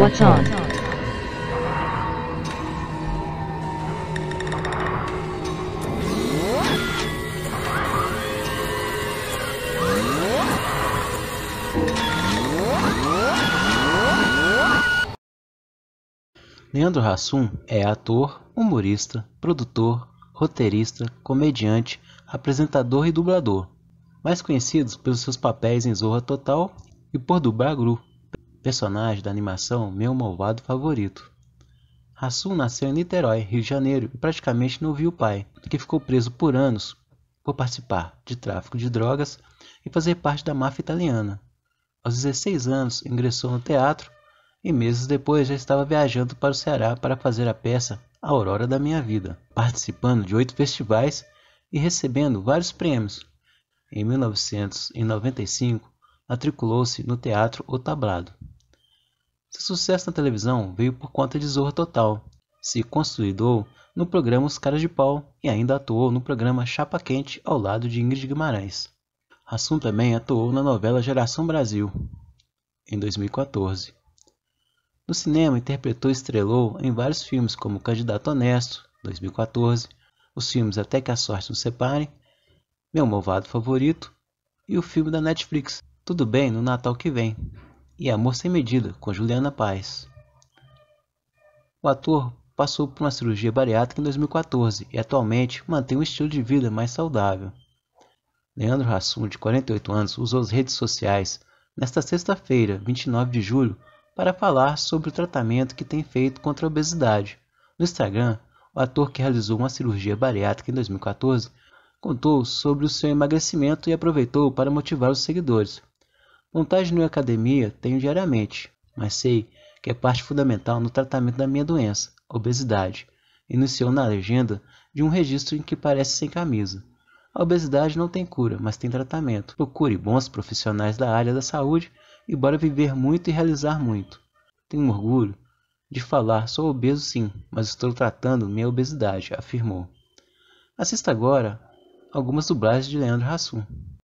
What's on? Leandro Hassum é ator, humorista, produtor, roteirista, comediante, apresentador e dublador, mais conhecido pelos seus papéis em Zorra Total e por dublar Gru, personagem da animação Meu Malvado Favorito. Hassum nasceu em Niterói, Rio de Janeiro, e praticamente não viu o pai, que ficou preso por anos por participar de tráfico de drogas e fazer parte da máfia italiana. Aos 16 anos, ingressou no teatro e meses depois já estava viajando para o Ceará para fazer a peça A Aurora da Minha Vida, participando de 8 festivais e recebendo vários prêmios. Em 1995, matriculou-se no Teatro O Tablado. Seu sucesso na televisão veio por conta de Zorra Total. Se consolidou no programa Os Caras de Pau e ainda atuou no programa Chapa Quente ao lado de Ingrid Guimarães. Hassum também atuou na novela Geração Brasil, em 2014. No cinema, interpretou e estrelou em vários filmes como Candidato Honesto, 2014, os filmes Até que a Sorte nos Separe, Meu Malvado Favorito e o filme da Netflix Tudo Bem no Natal que Vem e Amor Sem Medida, com Juliana Paz. O ator passou por uma cirurgia bariátrica em 2014 e atualmente mantém um estilo de vida mais saudável. Leandro Hassum, de 48 anos, usou as redes sociais nesta sexta-feira, 29 de julho, para falar sobre o tratamento que tem feito contra a obesidade. No Instagram, o ator, que realizou uma cirurgia bariátrica em 2014, contou sobre o seu emagrecimento e aproveitou para motivar os seguidores. Vontade de ir à academia tenho diariamente, mas sei que é parte fundamental no tratamento da minha doença, a obesidade. Iniciou na legenda de um registro em que parece sem camisa. A obesidade não tem cura, mas tem tratamento. Procure bons profissionais da área da saúde e bora viver muito e realizar muito. Tenho orgulho de falar, sou obeso sim, mas estou tratando minha obesidade, afirmou. Assista agora algumas dublagens de Leandro Hassum.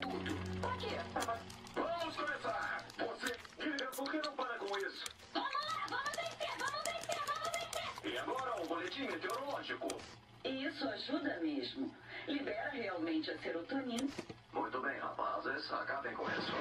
Vamos começar! Você, por que não para com isso? Vamos vencer! E agora um boletim meteorológico. Isso ajuda mesmo. Libera realmente a serotonina. Muito bem, rapazes, acabem com isso.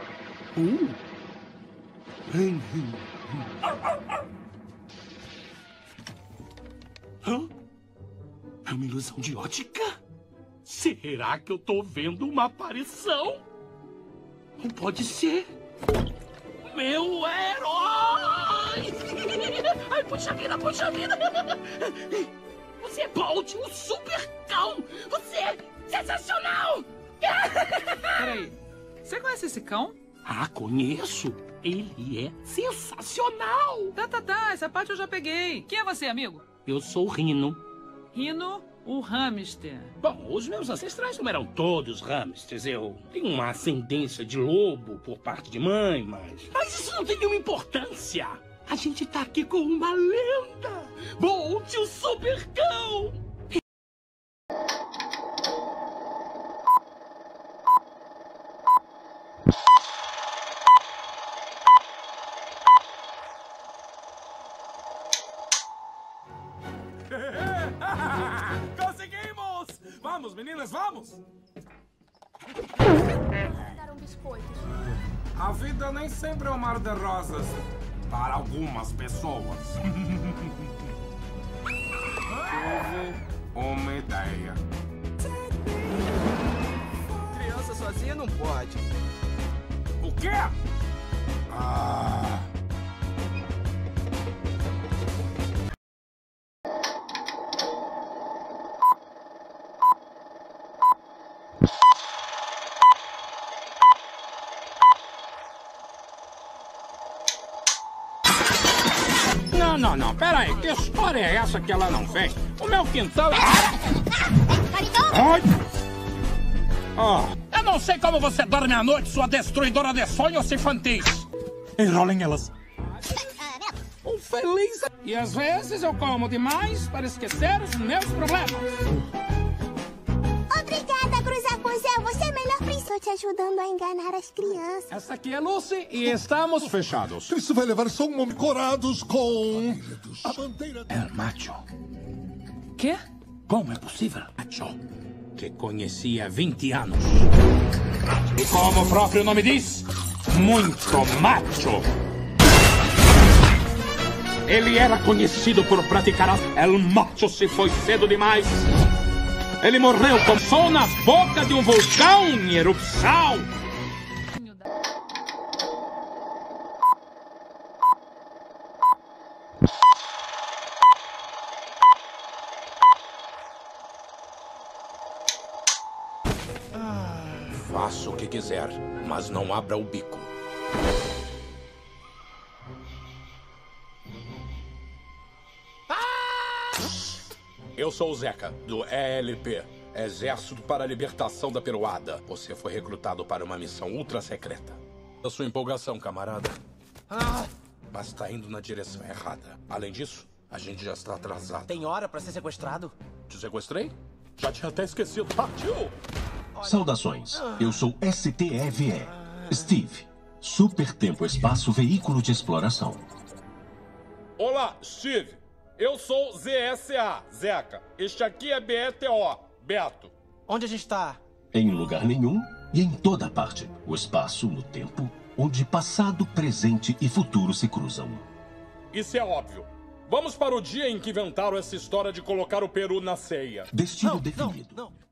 É uma ilusão de ótica? Será que eu tô vendo uma aparição? Não pode ser. Meu herói! Ai, puxa vida, puxa vida! Você é Bolt, o super cão! Você é sensacional! Peraí, você conhece esse cão? Ah, conheço. Ele é sensacional. Tá, essa parte eu já peguei. Quem é você, amigo? Eu sou o Rino. Rino, o hamster. Bom, os meus ancestrais não eram todos hamsters. Eu tenho uma ascendência de lobo por parte de mãe, mas isso não tem nenhuma importância. A gente tá aqui com uma lenda. Bolt, o super cão. Conseguimos! Vamos, meninas, vamos! Daram biscoitos. A vida nem sempre é um mar de rosas. Para algumas pessoas. Tive uma ideia. Criança sozinha não pode. O quê? Não, pera aí. Que história é essa que ela não fez? O meu quintal... Ai! Eu não sei como você dorme à noite, sua destruidora de sonhos infantis. Enrolem elas. Um feliz... E às vezes eu como demais para esquecer os meus problemas. Obrigada, Cruz Rapunzel. Você é a melhor princesa. ajudando a enganar as crianças. Essa aqui é Lucy e estamos fechados. Isso vai levar só um homem corados com a bandeira... É macho. Quê? Como é possível? Macho. Que conheci há 20 anos. E como o próprio nome diz, muito macho. Ele era conhecido por praticar El macho se foi cedo demais. Ele morreu com sol na boca de um vulcão em erupção. Faça o que quiser, mas não abra o bico. Eu sou o Zeca, do ELP, Exército para a Libertação da Peruada. Você foi recrutado para uma missão ultra secreta. A sua empolgação, camarada. Mas está indo na direção errada. Além disso, a gente já está atrasado. Tem hora pra ser sequestrado? Te sequestrei? Já tinha até esquecido. Partiu! Saudações, eu sou STEVE, Steve, Super Tempo Espaço Veículo de Exploração. Olá, Steve. Eu sou ZSA, Zeca. Este aqui é BETO, Beto. Onde a gente tá? Em lugar nenhum e em toda parte. O espaço no tempo, onde passado, presente e futuro se cruzam. Isso é óbvio. Vamos para o dia em que inventaram essa história de colocar o peru na ceia. Destino definido. Não.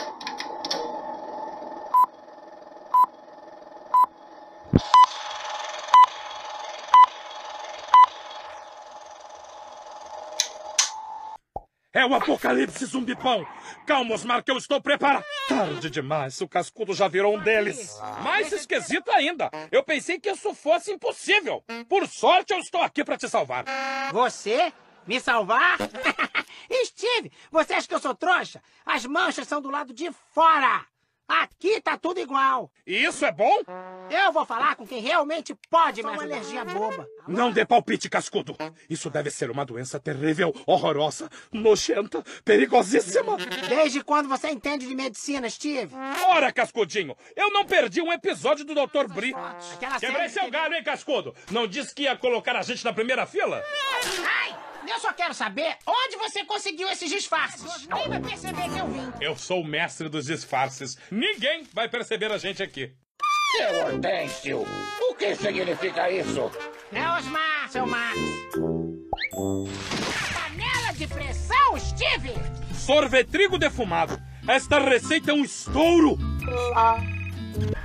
É o apocalipse zumbipão. Calma, Osmar, que eu estou preparado. Tarde demais, o cascudo já virou um deles. Mais esquisito ainda. Eu pensei que isso fosse impossível. Por sorte, eu estou aqui para te salvar. Você? Me salvar? Steve, você acha que eu sou trouxa? As manchas são do lado de fora. Aqui tá tudo igual. E isso é bom? Eu vou falar com quem realmente pode me ajudar. Uma alergia boba. Não dê palpite, cascudo. Isso deve ser uma doença terrível, horrorosa, nojenta, perigosíssima. Desde quando você entende de medicina, Steve? Ora, cascudinho, eu não perdi um episódio do Dr. Bri. Quebrei seu galho, hein, cascudo? Não disse que ia colocar a gente na primeira fila? Ai! Eu só quero saber onde você conseguiu esses disfarces. Ninguém vai perceber que eu vim. Eu sou o mestre dos disfarces. Ninguém vai perceber a gente aqui. Seu Hortêncio, o que significa isso? É Osmar, seu Max. Panela de pressão, Steve? Sorvetrigo defumado. Esta receita é um estouro.